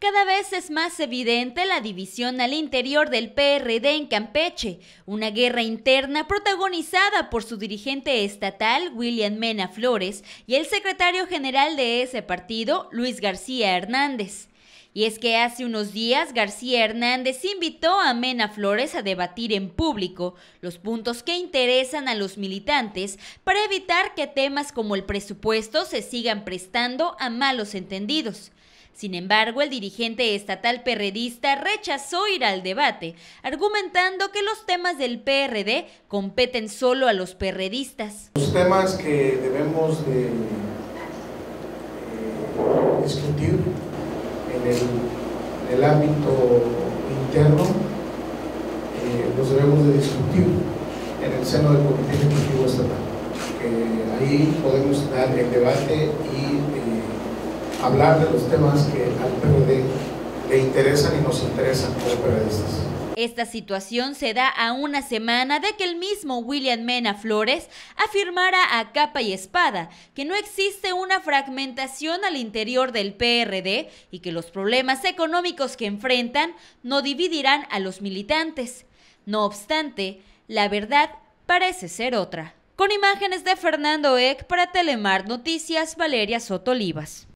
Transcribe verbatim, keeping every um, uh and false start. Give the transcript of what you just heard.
Cada vez es más evidente la división al interior del P R D en Campeche, una guerra interna protagonizada por su dirigente estatal, William Mena Flores, y el secretario general de ese partido, Luis García Hernández. Y es que hace unos días García Hernández invitó a Mena Flores a debatir en público los puntos que interesan a los militantes para evitar que temas como el presupuesto se sigan prestando a malos entendidos. Sin embargo, el dirigente estatal perredista rechazó ir al debate, argumentando que los temas del P R D competen solo a los perredistas. Los temas que debemos de eh, discutir en el, en el ámbito interno, eh, los debemos de discutir en el seno del Comité Ejecutivo Estatal. Que ahí podemos dar el debate y eh, hablar de los temas que al P R D le interesan y nos interesan como periodistas. Esta situación se da a una semana de que el mismo William Mena Flores afirmara a capa y espada que no existe una fragmentación al interior del P R D y que los problemas económicos que enfrentan no dividirán a los militantes. No obstante, la verdad parece ser otra. Con imágenes de Fernando Eck para Telemar Noticias, Valeria Soto Olivas.